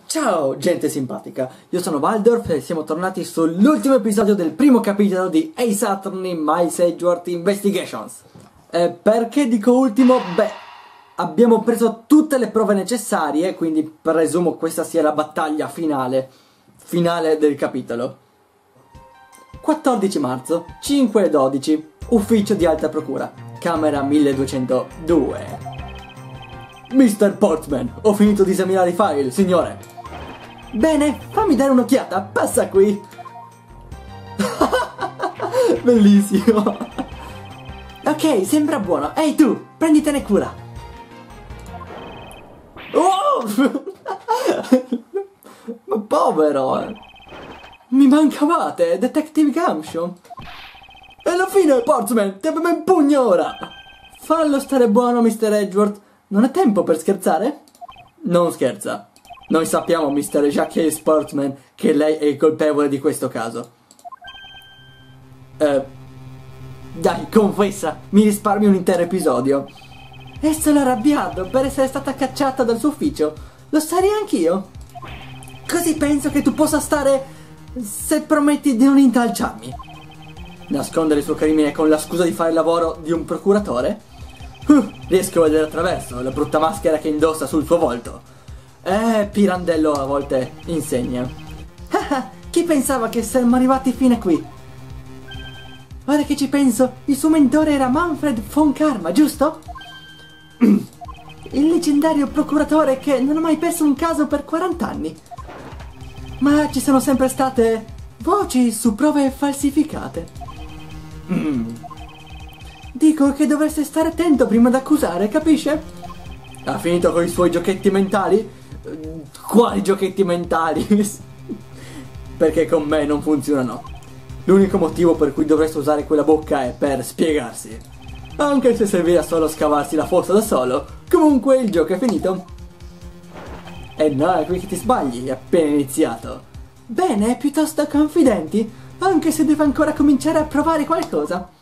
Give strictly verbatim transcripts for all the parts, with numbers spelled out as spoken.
Ciao gente simpatica, io sono Waldorf e siamo tornati sull'ultimo episodio del primo capitolo di Ace Attorney Miles Edgeworth Investigations. Eh, perché dico ultimo? Beh, abbiamo preso tutte le prove necessarie, quindi presumo questa sia la battaglia finale, finale del capitolo. quattordici marzo, cinque e dodici, ufficio di alta procura, camera milleduecentodue. mister Portman, ho finito di esaminare i file, signore. Bene, fammi dare un'occhiata, passa qui. Bellissimo. Ok, sembra buono. Ehi tu, prenditene cura. Oh! Ma povero. Mi mancavate, Detective Gumption. E alla fine, Portman, ti abbiamo in pugno ora. Fallo stare buono, mister Edgeworth. Non è tempo per scherzare? Non scherza. Noi sappiamo, mister Jacques Portman, che lei è il colpevole di questo caso. Eh, dai, confessa, mi risparmi un intero episodio. E sono arrabbiato per essere stata cacciata dal suo ufficio. Lo sarei anch'io. Così penso che tu possa stare se prometti di non intralciarmi. Nascondere il suo crimine con la scusa di fare il lavoro di un procuratore? Uh, riesco a vedere attraverso la brutta maschera che indossa sul suo volto. Eh, Pirandello a volte insegna. Chi pensava che saremmo arrivati fino a qui? Ora che ci penso, il suo mentore era Manfred von Karma, giusto? Il leggendario procuratore che non ha mai perso un caso per quaranta anni. Ma ci sono sempre state voci su prove falsificate. Mm. Dico che dovreste stare attento prima di accusare, capisce? Ha finito con i suoi giochetti mentali? Quali giochetti mentali? Perché con me non funzionano. L'unico motivo per cui dovreste usare quella bocca è per spiegarsi. Anche se servirà solo a scavarsi la fossa da solo. Comunque il gioco è finito. E no, è qui che ti sbagli, è appena iniziato. Bene, piuttosto confidenti, anche se devo ancora cominciare a provare qualcosa.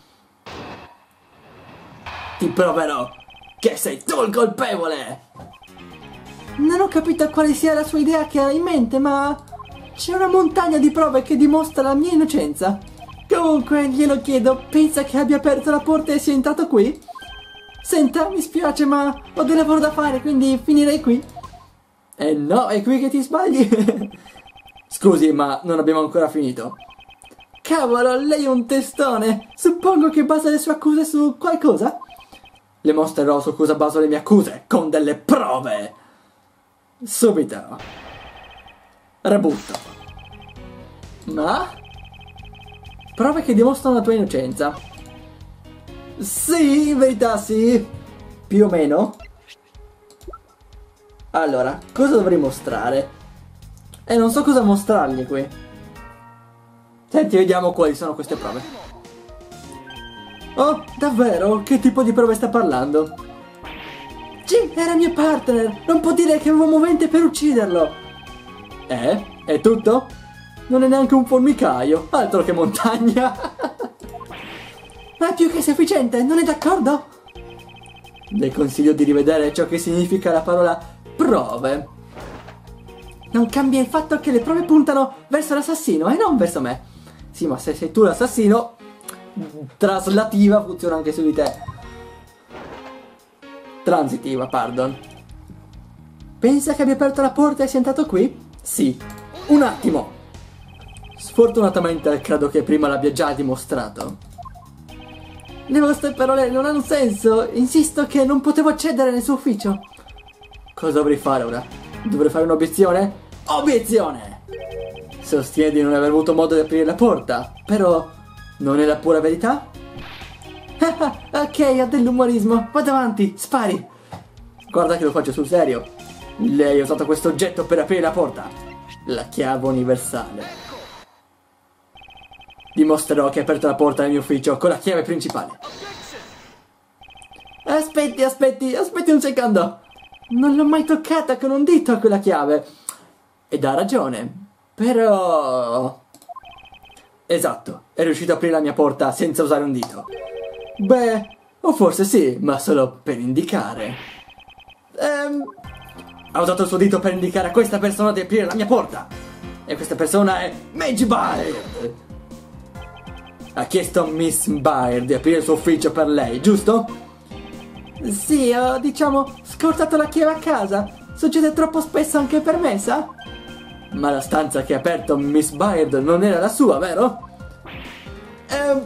Ti proverò che sei tu il colpevole! Non ho capito quale sia la sua idea che ha in mente, ma c'è una montagna di prove che dimostra la mia innocenza. Comunque, glielo chiedo, pensa che abbia aperto la porta e sia entrato qui? Senta, mi spiace, ma ho del lavoro da fare, quindi finirei qui. Eh no, è qui che ti sbagli. Scusi, ma non abbiamo ancora finito. Cavolo, lei è un testone. Suppongo che basa le sue accuse su qualcosa? Le mostrerò su cosa baso le mie accuse, con delle prove. Subito. Rebutto. Ma? Prove che dimostrano la tua innocenza. Sì, in verità sì. Più o meno. Allora, cosa dovrei mostrare? E eh, non so cosa mostrargli qui. Senti, vediamo quali sono queste prove. Oh, davvero? Che tipo di prove sta parlando? Jim era mio partner, non può dire che avevo movente per ucciderlo. Eh? È tutto? Non è neanche un formicaio, altro che montagna. Ma è più che sufficiente, non è d'accordo? Le consiglio di rivedere ciò che significa la parola prove. Non cambia il fatto che le prove puntano verso l'assassino e non verso me. Sì, ma se sei tu l'assassino, traslativa funziona anche su di te. Transitiva, pardon. Pensa che abbia aperto la porta e sia entrato qui? Sì. Un attimo. Sfortunatamente credo che prima l'abbia già dimostrato. Le vostre parole non hanno senso. Insisto che non potevo accedere nel suo ufficio. Cosa dovrei fare ora? Dovrei fare un'obiezione? Obiezione! Sostiene di non aver avuto modo di aprire la porta, però non è la pura verità? Ok, ha dell'umorismo. Vado avanti, spari. Guarda che lo faccio sul serio. Lei ha usato questo oggetto per aprire la porta. La chiave universale. Dimostrerò che ha aperto la porta del mio ufficio con la chiave principale. Aspetti, aspetti, aspetti un secondo. Non l'ho mai toccata con un dito a quella chiave. Ed ha ragione. Però... Esatto, è riuscito a aprire la mia porta senza usare un dito. Beh, o forse sì, ma solo per indicare. Ehm, Ha usato il suo dito per indicare a questa persona di aprire la mia porta. E questa persona è Mage Byard. Ha chiesto a Miss Byard di aprire il suo ufficio per lei, giusto? Sì, ho, diciamo, scordato la chiave a casa. Succede troppo spesso anche per me, sa? Ma la stanza che ha aperto Miss Byard non era la sua, vero? Ehm...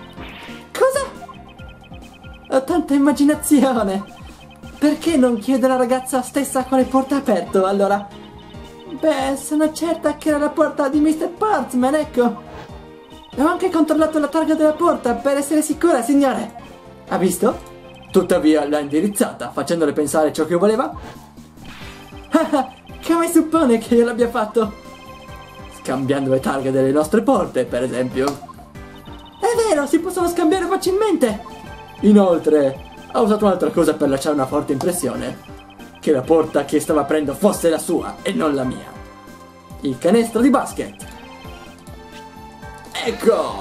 Cosa? Ho tanta immaginazione. Perché non chiede alla ragazza stessa quale porta ha aperto, allora? Beh, sono certa che era la porta di mister Portsman, ecco. Ho anche controllato la targa della porta per essere sicura, signore. Ha visto? Tuttavia l'ha indirizzata, facendole pensare ciò che voleva. Come suppone che io l'abbia fatto? Scambiando le targhe delle nostre porte, per esempio. È vero, si possono scambiare facilmente. Inoltre, ha usato un'altra cosa per lasciare una forte impressione. Che la porta che stava aprendo fosse la sua e non la mia. Il canestro di basket. Ecco!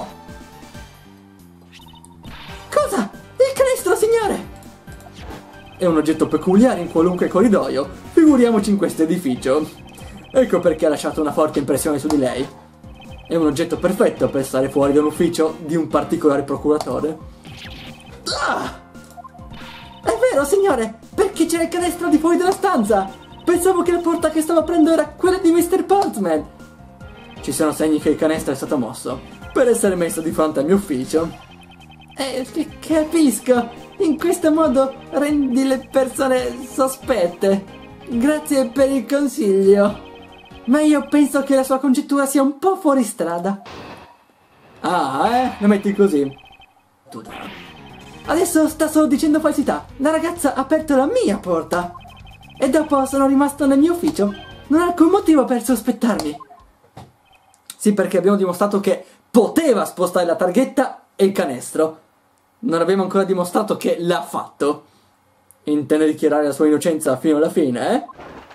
Cosa? Il canestro, signore! È un oggetto peculiare in qualunque corridoio, figuriamoci in questo edificio. Ecco perché ha lasciato una forte impressione su di lei. È un oggetto perfetto per stare fuori da un ufficio di un particolare procuratore. Ah! È vero, signore, perché c'era il canestro di fuori della stanza. Pensavo che la porta che stavo aprendo era quella di mister Portsman. Ci sono segni che il canestro è stato mosso per essere messo di fronte al mio ufficio. Eh, capisco. In questo modo rendi le persone sospette. Grazie per il consiglio. Ma io penso che la sua congettura sia un po' fuori strada. Ah, eh? Lo metti così. Tu dai. Adesso sta solo dicendo falsità. La ragazza ha aperto la mia porta. E dopo sono rimasto nel mio ufficio. Non ha alcun motivo per sospettarmi. Sì, perché abbiamo dimostrato che poteva spostare la targhetta e il canestro. Non abbiamo ancora dimostrato che l'ha fatto. Intende dichiarare la sua innocenza fino alla fine, eh?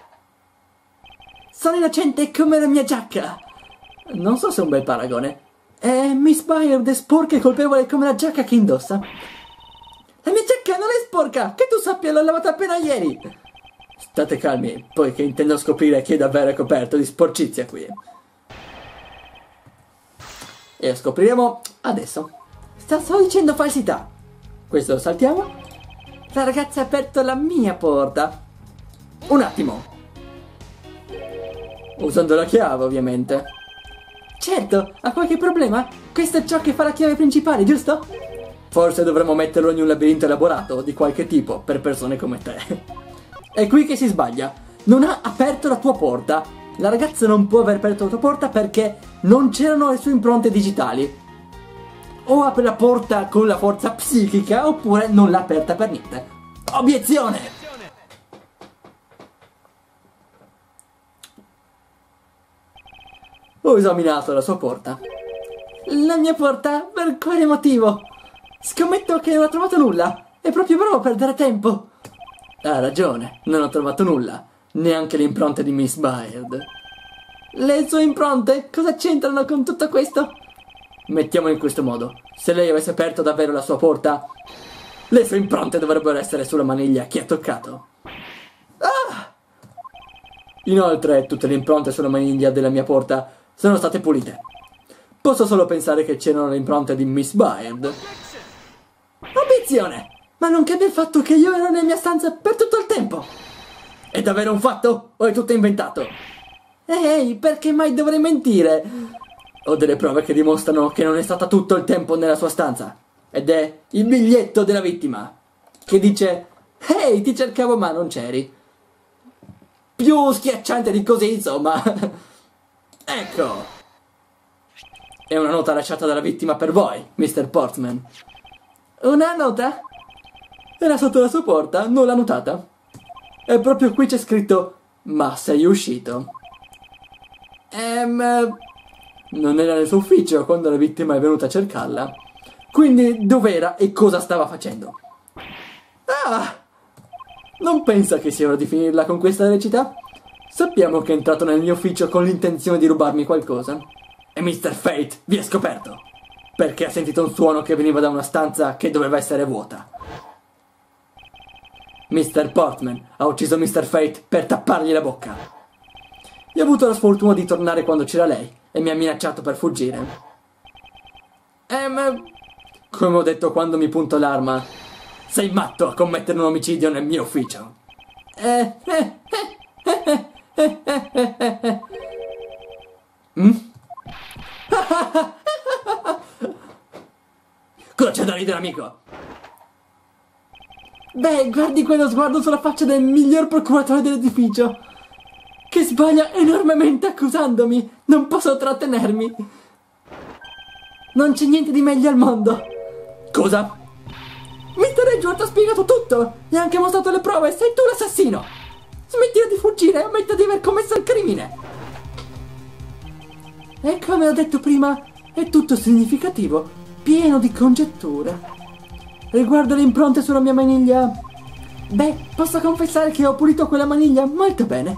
Sono innocente come la mia giacca. Non so se è un bel paragone. E Miss Byard è sporca e colpevole come la giacca che indossa. La mia giacca non è sporca! Che tu sappia, l'ho lavata appena ieri! State calmi, poiché intendo scoprire chi davvero è coperto di sporcizia qui. E lo scopriremo adesso. Sta solo dicendo falsità. Questo lo saltiamo. La ragazza ha aperto la mia porta. Un attimo. Usando la chiave, ovviamente. Certo, ha qualche problema? Questo è ciò che fa la chiave principale, giusto? Forse dovremmo metterlo in un labirinto elaborato di qualche tipo per persone come te. È qui che si sbaglia. Non ha aperto la tua porta. La ragazza non può aver aperto la tua porta perché non c'erano le sue impronte digitali. O apre la porta con la forza psichica oppure non l'ha aperta per niente. Obiezione! Ho esaminato la sua porta. La mia porta? Per quale motivo? Scommetto che non ho trovato nulla. È proprio bravo a perdere tempo. Ha ragione, non ho trovato nulla. Neanche le impronte di Miss Byard. Le sue impronte? Cosa c'entrano con tutto questo? Mettiamolo in questo modo. Se lei avesse aperto davvero la sua porta, le sue impronte dovrebbero essere sulla maniglia che ha toccato. Ah! Inoltre, tutte le impronte sulla maniglia della mia porta sono state pulite. Posso solo pensare che c'erano le impronte di Miss Byard. Obiezione! Ma non cambia il fatto che io ero nella mia stanza per tutto il tempo. È davvero un fatto? O è tutto inventato? Ehi, perché mai dovrei mentire? Ho delle prove che dimostrano che non è stata tutto il tempo nella sua stanza. Ed è il biglietto della vittima, che dice: ehi, ti cercavo ma non c'eri. Più schiacciante di così, insomma. Ecco. È una nota lasciata dalla vittima per voi, mister Portsman. Una nota? Era sotto la sua porta, non l'ha notata. E proprio qui c'è scritto: ma sei uscito. Ehm... Non era nel suo ufficio quando la vittima è venuta a cercarla. Quindi dov'era e cosa stava facendo? Ah! Non pensa che sia ora di finirla con questa recita? Sappiamo che è entrato nel mio ufficio con l'intenzione di rubarmi qualcosa. E mister Fate vi ha scoperto. Perché ha sentito un suono che veniva da una stanza che doveva essere vuota. mister Portman ha ucciso mister Fate per tappargli la bocca. Io ho avuto la sfortuna di tornare quando c'era lei e mi ha minacciato per fuggire. Ehm, come ho detto quando mi punto l'arma, sei matto a commettere un omicidio nel mio ufficio. Eh, eh, eh, eh, eh, eh, eh, eh, eh. Mm? Cosa c'è da ridere, amico? Beh, guardi quello sguardo sulla faccia del miglior procuratore dell'edificio, che sbaglia enormemente accusandomi. Non posso trattenermi. Non c'è niente di meglio al mondo. Cosa? mister Edgeworth ha spiegato tutto e ha anche mostrato le prove. Sei tu l'assassino. Smettila di fuggire e ammetta di aver commesso il crimine. E come ho detto prima, è tutto significativo, pieno di congetture. Riguardo le impronte sulla mia maniglia, beh, posso confessare che ho pulito quella maniglia molto bene.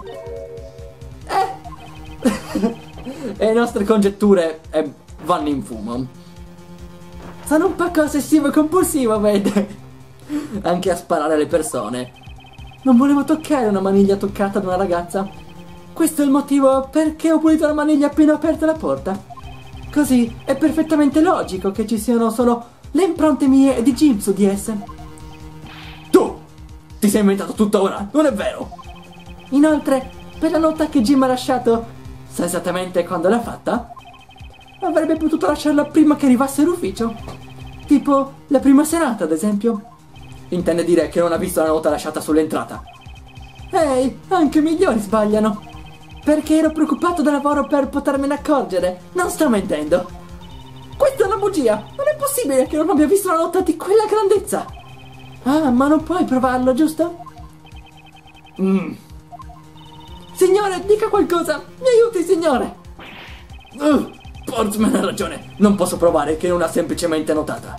Eh. E le nostre congetture eh, vanno in fumo. Sono un po' ossessivo e compulsivo, vede. Anche a sparare alle persone. Non volevo toccare una maniglia toccata da una ragazza. Questo è il motivo perché ho pulito la maniglia appena aperta la porta. Così è perfettamente logico che ci siano solo le impronte mie e di Jim su di esse. Tu! Ti sei inventato tutto ora, non è vero? Inoltre, per la nota che Jim ha lasciato, sa esattamente quando l'ha fatta? Avrebbe potuto lasciarla prima che arrivasse all'ufficio. Tipo la prima serata, ad esempio. Intende dire che non ha visto la nota lasciata sull'entrata. Ehi, anche i migliori sbagliano. Perché ero preoccupato da lavoro per potermene accorgere. Non sto mentendo. Questa è una bugia. Non è possibile che non abbia visto una nota di quella grandezza. Ah, ma non puoi provarlo, giusto? Mm. Signore, dica qualcosa. Mi aiuti, signore. Uh, Portman ha ragione. Non posso provare che non ha semplicemente notata.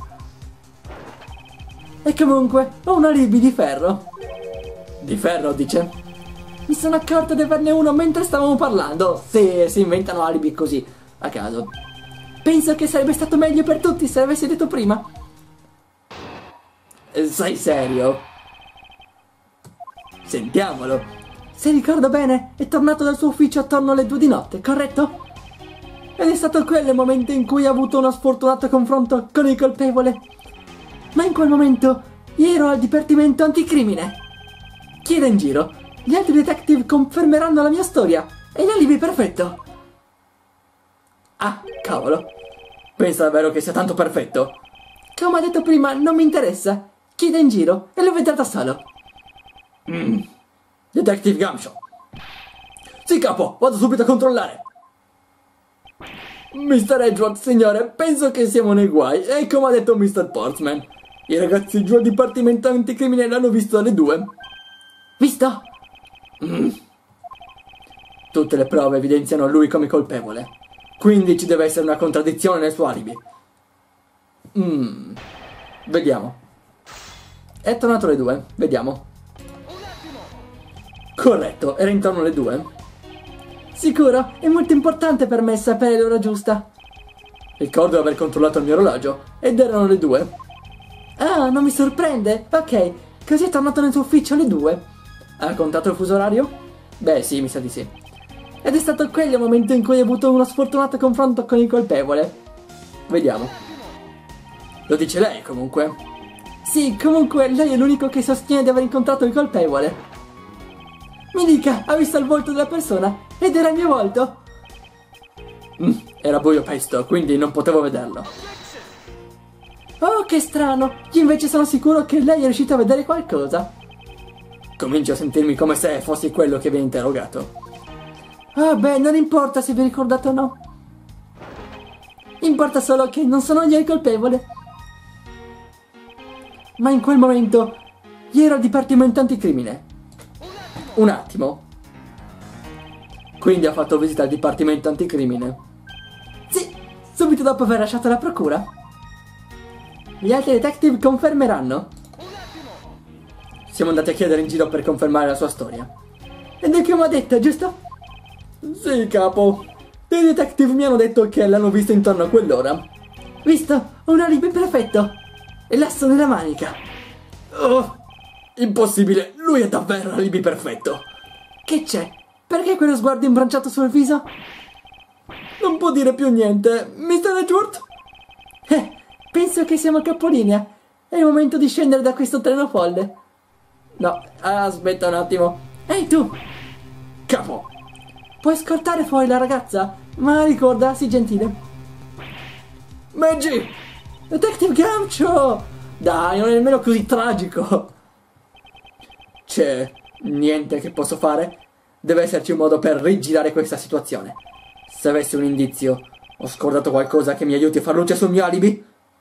E comunque, ho un alibi di ferro. Di ferro, dice? Mi sono accorto di averne uno mentre stavamo parlando. Sì, si inventano alibi così, a caso. Penso che sarebbe stato meglio per tutti se l'avessi detto prima. Eh, sei serio? Sentiamolo. Se ricordo bene, è tornato dal suo ufficio attorno alle due di notte, corretto? Ed è stato quello il momento in cui ha avuto uno sfortunato confronto con il colpevole. Ma in quel momento io ero al dipartimento anticrimine. Chiede in giro. Gli altri detective confermeranno la mia storia. E l'alibi perfetto. Ah, cavolo. Pensa davvero che sia tanto perfetto? Come ho detto prima, non mi interessa. Chiede in giro e lo vedrà da solo. Mm. Detective Gumshoe. Sì, capo, vado subito a controllare. mister Edgeworth, signore, penso che siamo nei guai. E come ha detto mister Portman, i ragazzi giù al dipartimento anticrimine l'hanno visto alle due. Visto? Mm. Tutte le prove evidenziano lui come colpevole. Quindi ci deve essere una contraddizione nel suo alibi. Mm. Vediamo. È tornato alle due. Vediamo. Corretto, era intorno alle due. Sicuro, è molto importante per me sapere l'ora giusta. Ricordo di aver controllato il mio orologio ed erano le due. Ah, non mi sorprende. Ok, così è tornato nel suo ufficio alle due. Ha contato il fuso orario? Beh, sì, mi sa di sì. Ed è stato quello il momento in cui hai avuto uno sfortunato confronto con il colpevole. Vediamo. Lo dice lei, comunque. Sì, comunque lei è l'unico che sostiene di aver incontrato il colpevole. Mi dica, ha visto il volto della persona? Ed era il mio volto? Mm, era buio pesto, quindi non potevo vederlo. Oh, che strano. Io invece sono sicuro che lei è riuscita a vedere qualcosa. Comincio a sentirmi come se fossi quello che viene interrogato. Ah, beh, non importa se vi ricordate o no. Importa solo che non sono io il colpevole. Ma in quel momento io ero al dipartimento anticrimine. Un attimo. Quindi ha fatto visita al dipartimento anticrimine? Sì, subito dopo aver lasciato la procura. Gli altri detective confermeranno. Siamo andati a chiedere in giro per confermare la sua storia. Ed è come ho detto, giusto? Sì, capo. Dei detective mi hanno detto che l'hanno visto intorno a quell'ora. Visto? Ho un alibi perfetto. E l'asso nella manica. Oh. Impossibile, lui è davvero l'alibi perfetto. Che c'è? Perché quello sguardo imbranciato sul viso? Non può dire più niente, mister Edgeworth? Eh, penso che siamo a capolinea. È il momento di scendere da questo treno folle. No, aspetta un attimo. Ehi tu! Capo! Puoi scortare fuori la ragazza? Ma ricorda, sii gentile. Maggie! Detective Gumshoe! Dai, non è nemmeno così tragico. C'è niente che posso fare? Deve esserci un modo per rigirare questa situazione. Se avessi un indizio, ho scordato qualcosa che mi aiuti a far luce sul mio alibi?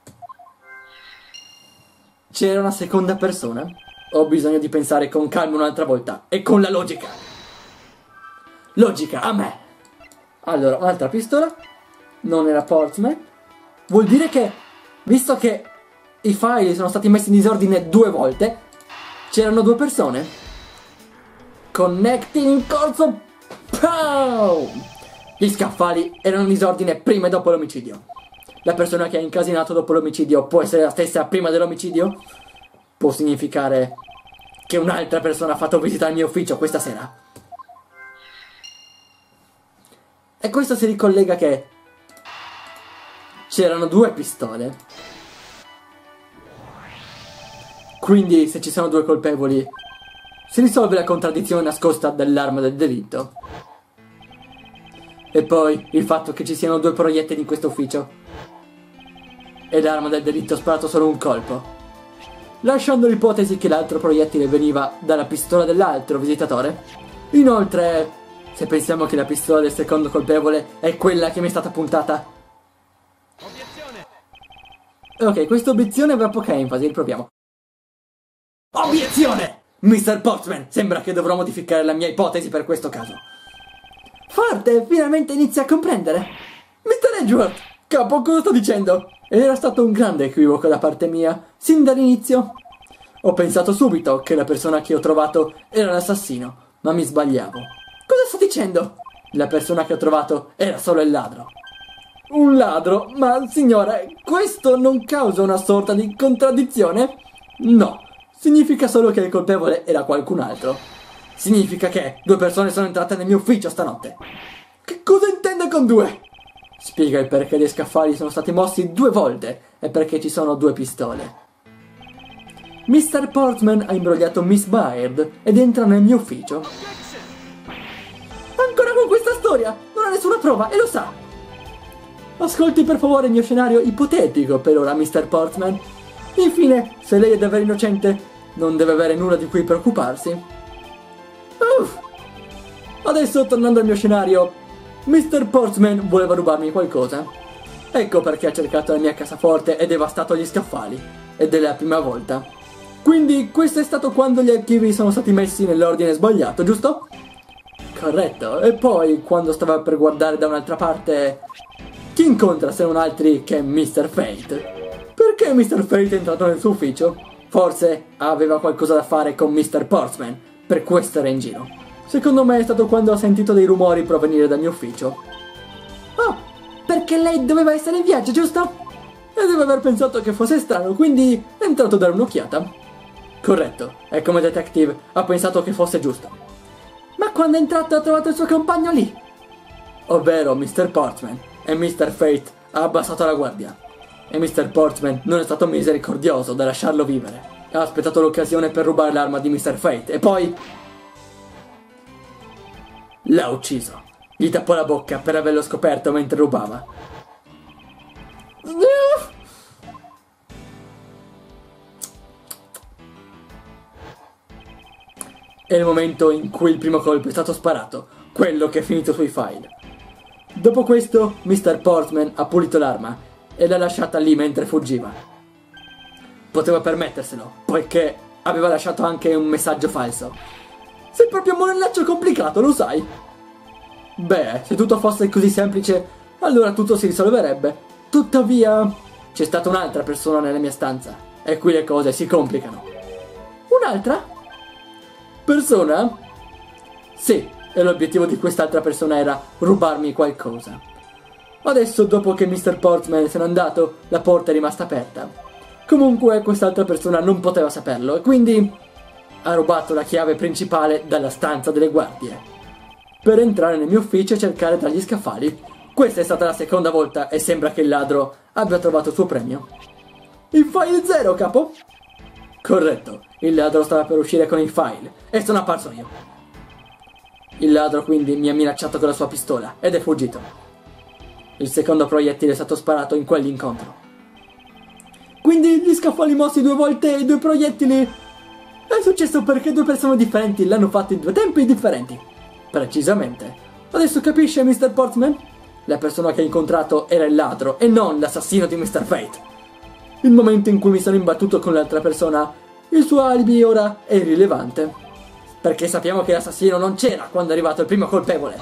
C'era una seconda persona? Ho bisogno di pensare con calma un'altra volta e con la logica. Logica, a me. Allora, un'altra pistola. Non era Portsmouth. Vuol dire che, visto che i file sono stati messi in disordine due volte, c'erano due persone. Connecting in corso. Pow! Gli scaffali erano in disordine prima e dopo l'omicidio. La persona che ha incasinato dopo l'omicidio può essere la stessa prima dell'omicidio? Può significare che un'altra persona ha fatto visita al mio ufficio questa sera. E questo si ricollega che c'erano due pistole. Quindi se ci sono due colpevoli si risolve la contraddizione nascosta dell'arma del delitto. E poi il fatto che ci siano due proiettili in questo ufficio e l'arma del delitto ha sparato solo un colpo, lasciando l'ipotesi che l'altro proiettile veniva dalla pistola dell'altro visitatore. Inoltre, se pensiamo che la pistola del secondo colpevole è quella che mi è stata puntata. Obiezione! Ok, questa obiezione aveva poca enfasi, riproviamo. Obiezione! mister Portsmouth, sembra che dovrò modificare la mia ipotesi per questo caso. Forte, finalmente inizia a comprendere. mister Edgeworth, capo, cosa sto dicendo? Era stato un grande equivoco da parte mia, sin dall'inizio. Ho pensato subito che la persona che ho trovato era l'assassino, ma mi sbagliavo. Cosa sto dicendo? La persona che ho trovato era solo il ladro. Un ladro? Ma, signore, questo non causa una sorta di contraddizione? No, significa solo che il colpevole era qualcun altro. Significa che due persone sono entrate nel mio ufficio stanotte. Che cosa intende con due? Spiega il perché gli scaffali sono stati mossi due volte e perché ci sono due pistole. mister Portsmouth ha imbrogliato Miss Baird ed entra nel mio ufficio. Ancora con questa storia? Non ha nessuna prova e lo sa. Ascolti per favore il mio scenario ipotetico per ora, mister Portsmouth. Infine, se lei è davvero innocente, non deve avere nulla di cui preoccuparsi. Uff. Adesso, tornando al mio scenario, mister Portsmouth voleva rubarmi qualcosa. Ecco perché ha cercato la mia cassaforte e devastato gli scaffali. Ed è la prima volta. Quindi questo è stato quando gli archivi sono stati messi nell'ordine sbagliato, giusto? Corretto. E poi, quando stava per guardare da un'altra parte, chi incontra se non altri che mister Fate? Perché mister Fate è entrato nel suo ufficio? Forse aveva qualcosa da fare con mister Portsmouth, per questo era in giro. Secondo me è stato quando ha sentito dei rumori provenire dal mio ufficio. Oh, perché lei doveva essere in viaggio, giusto? E deve aver pensato che fosse strano, quindi è entrato a dare un'occhiata. Corretto, e come detective ha pensato che fosse giusto. Ma quando è entrato ha trovato il suo compagno lì? Ovvero mister Portsmouth, e mister Fate ha abbassato la guardia. E mister Portsmouth non è stato misericordioso da lasciarlo vivere. Ha aspettato l'occasione per rubare l'arma di mister Fate e poi l'ha ucciso. Gli tappò la bocca per averlo scoperto mentre rubava. È il momento in cui il primo colpo è stato sparato, quello che è finito sui file. Dopo questo, mister Portsmouth ha pulito l'arma e l'ha lasciata lì mentre fuggiva. Poteva permetterselo, poiché aveva lasciato anche un messaggio falso. Sei proprio un monellaccio complicato, lo sai? Beh, se tutto fosse così semplice, allora tutto si risolverebbe. Tuttavia, c'è stata un'altra persona nella mia stanza, e qui le cose si complicano. Un'altra? Persona? Sì, e l'obiettivo di quest'altra persona era rubarmi qualcosa. Adesso, dopo che mister Portsmouth se n'è andato, la porta è rimasta aperta. Comunque, quest'altra persona non poteva saperlo, e quindi ha rubato la chiave principale dalla stanza delle guardie per entrare nel mio ufficio e cercare tra gli scaffali. Questa è stata la seconda volta e sembra che il ladro abbia trovato il suo premio. Il file zero, capo? Corretto, il ladro stava per uscire con il file e sono apparso io. Il ladro quindi mi ha minacciato con la sua pistola ed è fuggito. Il secondo proiettile è stato sparato in quell'incontro. Quindi gli scaffali mossi due volte e i due proiettili... È successo perché due persone differenti l'hanno fatto in due tempi differenti. Precisamente. Adesso capisce, mister Portman? La persona che ha incontrato era il ladro e non l'assassino di mister Fate. Il momento in cui mi sono imbattuto con l'altra persona, il suo alibi ora è irrilevante. Perché sappiamo che l'assassino non c'era quando è arrivato il primo colpevole.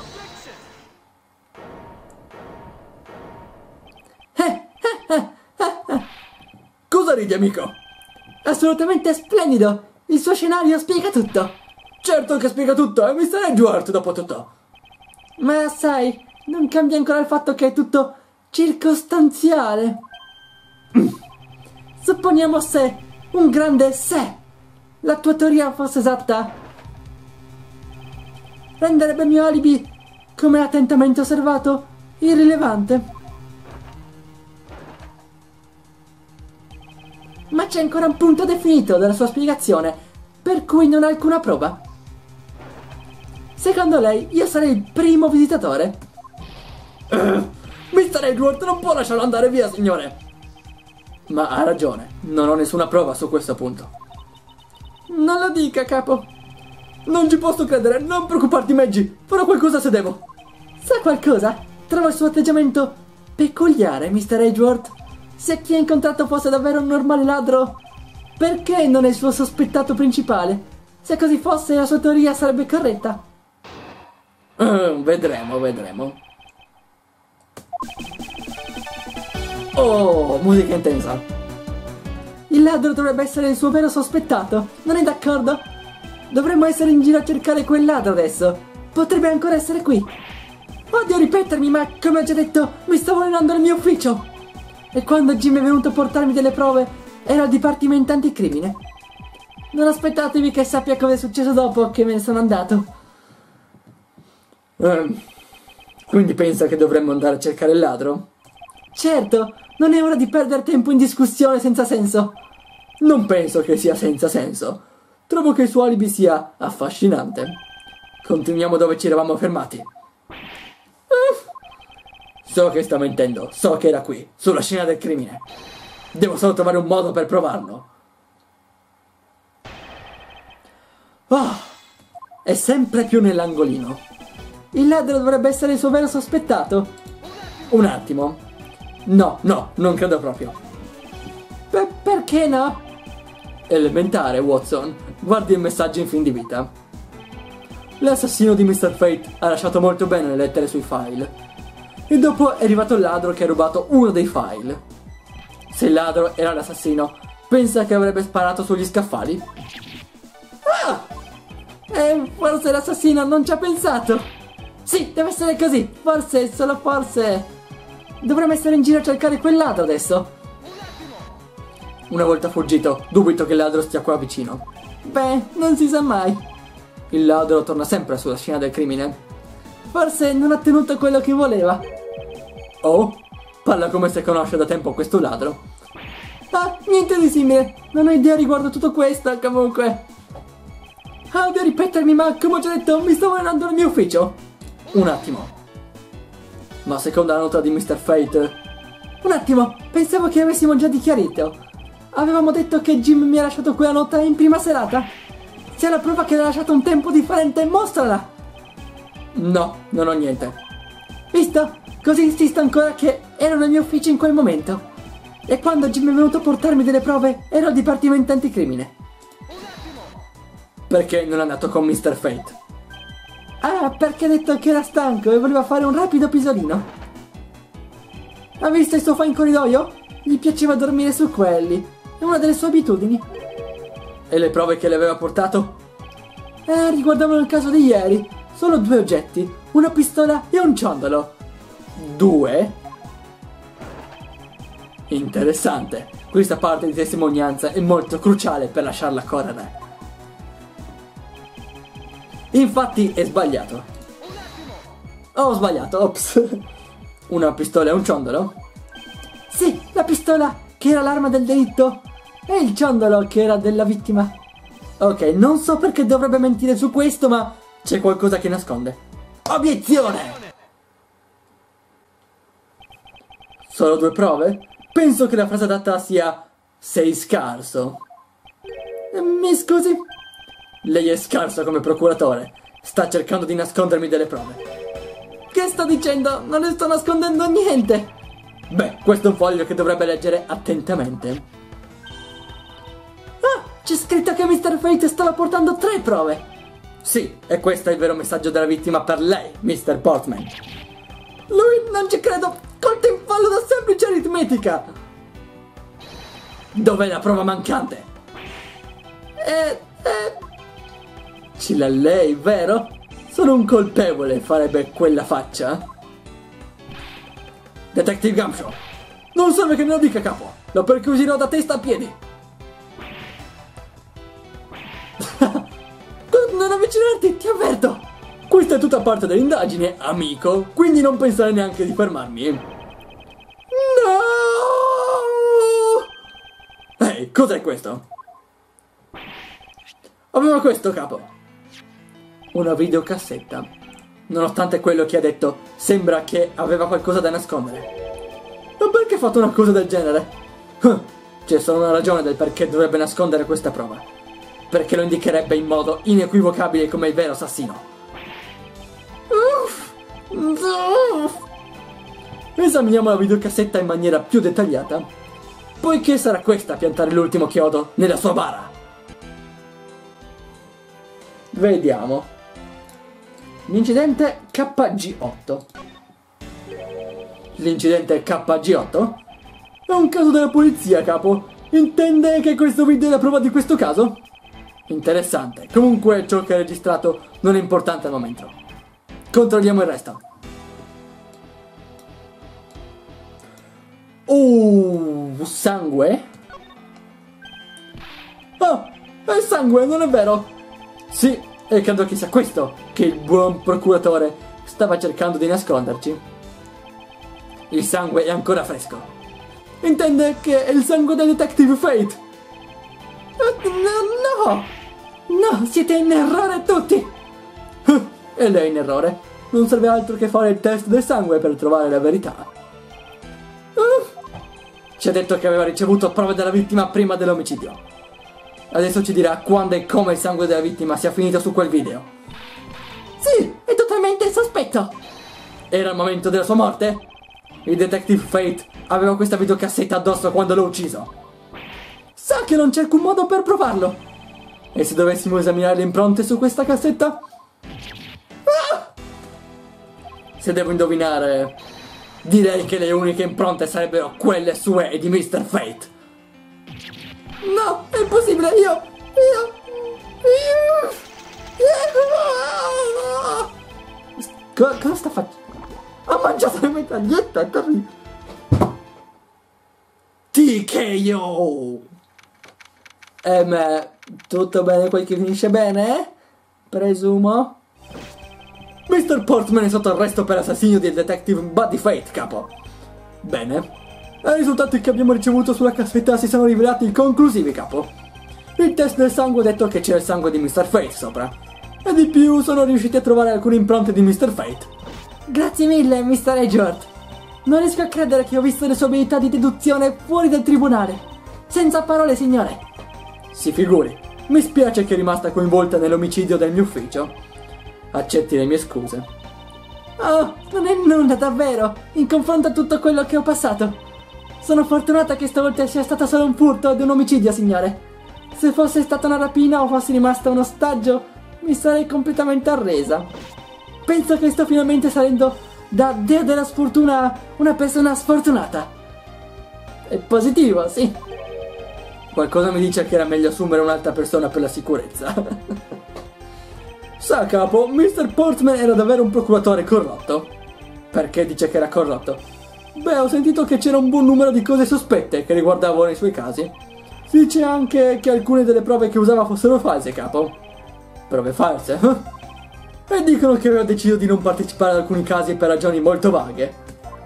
Cosa ridi, amico? Assolutamente splendido! Il suo scenario spiega tutto! Certo che spiega tutto, è mister Edgeworth dopo tutto! Ma sai, non cambia ancora il fatto che è tutto circostanziale. Supponiamo se, un grande se, la tua teoria fosse esatta. Renderebbe il mio alibi, come attentamente osservato, irrilevante. Ma c'è ancora un punto definito della sua spiegazione, per cui non ha alcuna prova. Secondo lei, io sarei il primo visitatore? Uh, mister Edgeworth non può lasciarlo andare via, signore! Ma ha ragione, non ho nessuna prova su questo punto. Non lo dica, capo. Non ci posso credere, non preoccuparti, Maggie, farò qualcosa se devo. Sa qualcosa? Trovo il suo atteggiamento peculiare, mister Edgeworth. Se chi ha incontrato fosse davvero un normale ladro, perché non è il suo sospettato principale? Se così fosse, la sua teoria sarebbe corretta. Uh, vedremo, vedremo. Oh, musica intensa. Il ladro dovrebbe essere il suo vero sospettato, non è d'accordo? Dovremmo essere in giro a cercare quel ladro adesso. Potrebbe ancora essere qui. Odio ripetermi, ma come ho già detto, mi stavo allenando nel mio ufficio. E quando Jim è venuto a portarmi delle prove, era al Dipartimento Anticrimine. Non aspettatevi che sappia cosa è successo dopo che me ne sono andato. Um, quindi pensa che dovremmo andare a cercare il ladro? Certo, non è ora di perdere tempo in discussione senza senso. Non penso che sia senza senso. Trovo che il suo alibi sia affascinante. Continuiamo dove ci eravamo fermati. Uh. So che sta mentendo, so che era qui, sulla scena del crimine. Devo solo trovare un modo per provarlo. Oh, è sempre più nell'angolino. Il ladro dovrebbe essere il suo vero sospettato. Un attimo. No, no, non credo proprio. Per perché no? Elementare, Watson. Guardi il messaggio in fin di vita. L'assassino di mister Fate ha lasciato molto bene le lettere sui file. E dopo è arrivato il ladro che ha rubato uno dei file. Se il ladro era l'assassino, pensa che avrebbe sparato sugli scaffali? Ah! E forse l'assassino non ci ha pensato. Sì, deve essere così. Forse, solo forse... Dovremmo essere in giro a cercare quel ladro adesso. Una volta fuggito, dubito che il ladro stia qua vicino. Beh, non si sa mai. Il ladro torna sempre sulla scena del crimine. Forse non ha ottenuto quello che voleva. Oh, parla come se conosce da tempo questo ladro. Ah, niente di simile. Non ho idea riguardo tutto questo, comunque. Ah, devo ripetermi, ma come ho già detto, mi stavo allenando nel mio ufficio. Un attimo. Ma secondo la nota di mister Fate... Un attimo, pensavo che avessimo già dichiarito. Avevamo detto che Jim mi ha lasciato quella nota in prima serata. Se ha la prova che l'ha lasciato un tempo differente, mostrala. No, non ho niente. Visto? Così insisto ancora che ero nel mio ufficio in quel momento. E quando Jim è venuto a portarmi delle prove, ero al Dipartimento Anticrimine. Perché non è andato con mister Fate? Ah, perché ha detto che era stanco e voleva fare un rapido pisolino. Ha visto il sofà in corridoio? Gli piaceva dormire su quelli. È una delle sue abitudini. E le prove che le aveva portato? Eh, riguardavano il caso di ieri. Solo due oggetti, una pistola e un ciondolo. Due? Interessante. Questa parte di testimonianza è molto cruciale per lasciarla correre. Infatti è sbagliato. Ho sbagliato, ops. Una pistola e un ciondolo? Sì, la pistola che era l'arma del delitto e il ciondolo che era della vittima. Ok, non so perché dovrebbe mentire su questo, ma c'è qualcosa che nasconde. Obiezione! Solo due prove? Penso che la frase adatta sia sei scarso. Mi scusi? Lei è scarso come procuratore. Sta cercando di nascondermi delle prove. Che sto dicendo? Non le sto nascondendo niente. Beh, questo è un foglio che dovrebbe leggere attentamente. Ah, c'è scritto che mister Fate stava portando tre prove. Sì, e questo è il vero messaggio della vittima per lei, mister Portman. Lui non ci credo. Colto in fallo da semplice aritmetica. Dov'è la prova mancante? Eh, eh... Ce l'ha lei, vero? Sono un colpevole, farebbe quella faccia. Detective Gumshoe. Non serve che me lo dica, capo. Lo perquisirò da testa a piedi. Non avvicinarti, ti avverto. Questa è tutta parte dell'indagine, amico. Quindi non pensare neanche di fermarmi. No! Ehi, cos'è questo? Aveva questo, capo. Una videocassetta. Nonostante quello che ha detto, sembra che aveva qualcosa da nascondere. Ma perché ha fatto una cosa del genere? C'è solo una ragione del perché dovrebbe nascondere questa prova. Perché lo indicherebbe in modo inequivocabile come il vero assassino. Uff. Uff. Esaminiamo la videocassetta in maniera più dettagliata, poiché sarà questa a piantare l'ultimo chiodo nella sua bara. Vediamo. L'incidente K G otto. L'incidente K G otto? È un caso della polizia, capo. Intende che questo video è la prova di questo caso? Interessante. Comunque ciò che è registrato non è importante al momento. Controlliamo il resto. Oh, sangue? Ah, è sangue, non è vero? Sì, e credo che sia questo che il buon procuratore stava cercando di nasconderci. Il sangue è ancora fresco. Intende che è il sangue del Detective Fate? No, no, no, siete in errore tutti. E lei è in errore. Non serve altro che fare il test del sangue per trovare la verità. Ci ha detto che aveva ricevuto prove della vittima prima dell'omicidio. Adesso ci dirà quando e come il sangue della vittima sia finito su quel video. Sì, è totalmente sospetto. Era il momento della sua morte? Il Detective Fate aveva questa videocassetta addosso quando l'ho ucciso. Sa che non c'è alcun modo per provarlo. E se dovessimo esaminare le impronte su questa cassetta? Ah! Se devo indovinare, direi che le uniche impronte sarebbero quelle sue e di mister Fate. No, è impossibile, io... Io... Io... Co cosa sta facendo? Ha mangiato le medagliette, terribile. T K O! Eh, ma tutto bene quel che finisce bene? Presumo. mister Portman è sotto arresto per assassinio del detective Buddy Fate, capo. Bene. I risultati che abbiamo ricevuto sulla cassetta si sono rivelati conclusivi, capo. Il test del sangue ha detto che c'era il sangue di mister Fate sopra. E di più sono riusciti a trovare alcune impronte di mister Fate. Grazie mille, mister Edgeworth. Non riesco a credere che ho visto le sue abilità di deduzione fuori dal tribunale. Senza parole, signore. Si figuri. Mi spiace che è rimasta coinvolta nell'omicidio del mio ufficio. Accetti le mie scuse. Oh, non è nulla davvero, in confronto a tutto quello che ho passato. Sono fortunata che stavolta sia stato solo un furto ed un omicidio, signore. Se fosse stata una rapina o fossi rimasta un ostaggio, mi sarei completamente arresa. Penso che sto finalmente salendo da deo della sfortuna a una persona sfortunata. È positivo, sì. Qualcosa mi dice che era meglio assumere un'altra persona per la sicurezza. Sa, capo, mister Portman era davvero un procuratore corrotto. Perché dice che era corrotto? Beh, ho sentito che c'era un buon numero di cose sospette che riguardavano i suoi casi. Si dice anche che alcune delle prove che usava fossero false, capo. Prove false? e dicono che aveva deciso di non partecipare ad alcuni casi per ragioni molto vaghe.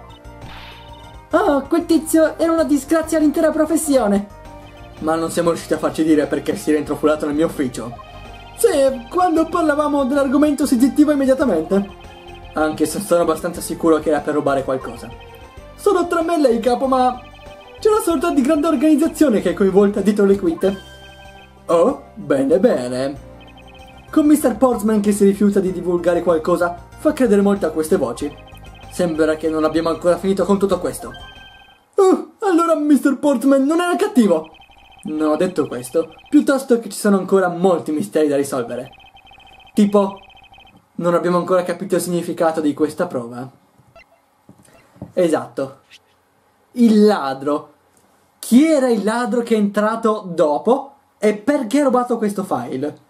Oh, quel tizio era una disgrazia all'intera professione. Ma non siamo riusciti a farci dire perché si era intrufolato nel mio ufficio. Sì, quando parlavamo dell'argomento si zittiva immediatamente. Anche se sono abbastanza sicuro che era per rubare qualcosa. Sono tra me e lei, capo, ma c'è una sorta di grande organizzazione che è coinvolta dietro le quinte. Oh, bene bene. Con mister Portsman che si rifiuta di divulgare qualcosa fa credere molto a queste voci. Sembra che non abbiamo ancora finito con tutto questo. Oh, allora mister Portsman non era cattivo. Non ho detto questo, piuttosto che ci sono ancora molti misteri da risolvere. Tipo, non abbiamo ancora capito il significato di questa prova. Esatto. Il ladro. Chi era il ladro che è entrato dopo e perché ha rubato questo file?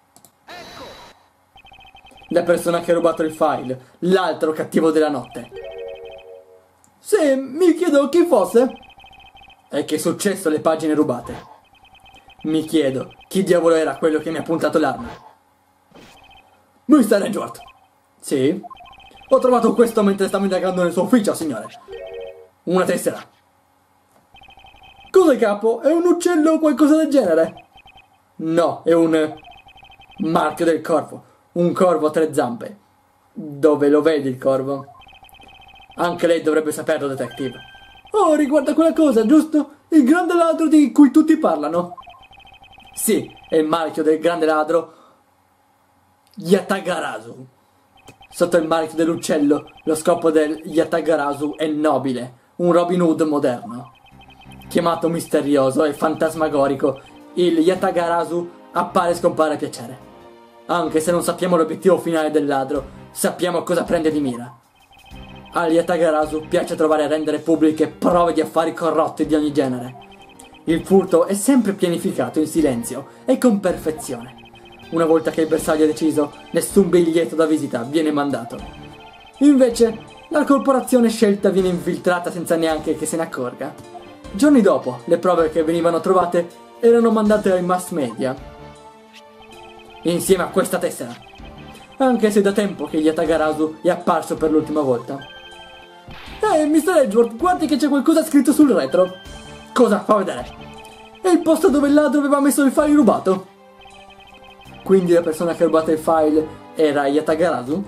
La persona che ha rubato il file, l'altro cattivo della notte. Sì, mi chiedo chi fosse. E che è successo alle pagine rubate? Mi chiedo, chi diavolo era quello che mi ha puntato l'arma? mister Edgeworth. Sì? Ho trovato questo mentre stavo indagando nel suo ufficio, signore. Una tessera. Cos'è, capo? È un uccello o qualcosa del genere? No, è un marchio del corvo. Un corvo a tre zampe. Dove lo vedi il corvo? Anche lei dovrebbe saperlo, detective. Oh, riguarda quella cosa, giusto? Il grande ladro di cui tutti parlano. Sì, è il marchio del grande ladro Yatagarasu. Sotto il marchio dell'uccello, lo scopo del Yatagarasu è nobile, un Robin Hood moderno. Chiamato misterioso e fantasmagorico, il Yatagarasu appare e scompare a piacere. Anche se non sappiamo l'obiettivo finale del ladro, sappiamo cosa prende di mira. Al Yatagarasu piace trovare e rendere pubbliche prove di affari corrotti di ogni genere. Il furto è sempre pianificato in silenzio e con perfezione. Una volta che il bersaglio è deciso, nessun biglietto da visita viene mandato. Invece, la corporazione scelta viene infiltrata senza neanche che se ne accorga. Giorni dopo, le prove che venivano trovate erano mandate ai mass media. Insieme a questa tessera. Anche se da tempo che Yatagarasu è apparso per l'ultima volta. Ehi, hey, mister Edgeworth, guardi che c'è qualcosa scritto sul retro. Cosa? Fa vedere. È il posto dove il ladro aveva messo il file rubato. Quindi la persona che ha rubato il file era Yatagarasu?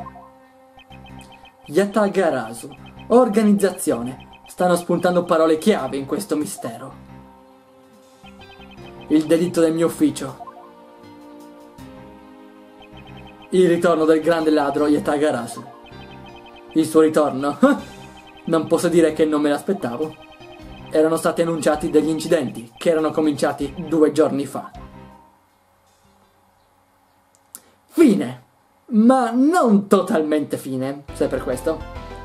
Yatagarasu. Organizzazione. Stanno spuntando parole chiave in questo mistero. Il delitto del mio ufficio. Il ritorno del grande ladro Yatagarasu. Il suo ritorno? Non posso dire che non me l'aspettavo. Erano stati annunciati degli incidenti che erano cominciati due giorni fa. Fine. Ma non totalmente fine, se è per questo.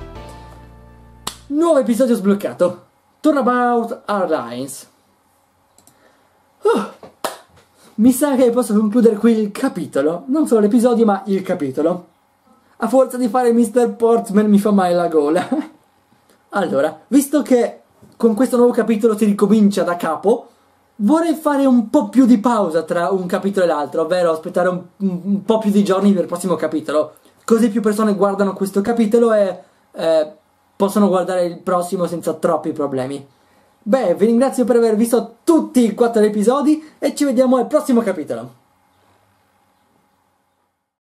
Nuovo episodio sbloccato. Turnabout Airlines. Oh, mi sa che posso concludere qui il capitolo. Non solo l'episodio, ma il capitolo. A forza di fare mister Portsman mi fa male la gola. Allora, visto che con questo nuovo capitolo si ricomincia da capo, vorrei fare un po' più di pausa tra un capitolo e l'altro, ovvero aspettare un, un, un po' più di giorni per il prossimo capitolo. Così più persone guardano questo capitolo e eh, possono guardare il prossimo senza troppi problemi. Beh, vi ringrazio per aver visto tutti i quattro episodi e ci vediamo al prossimo capitolo.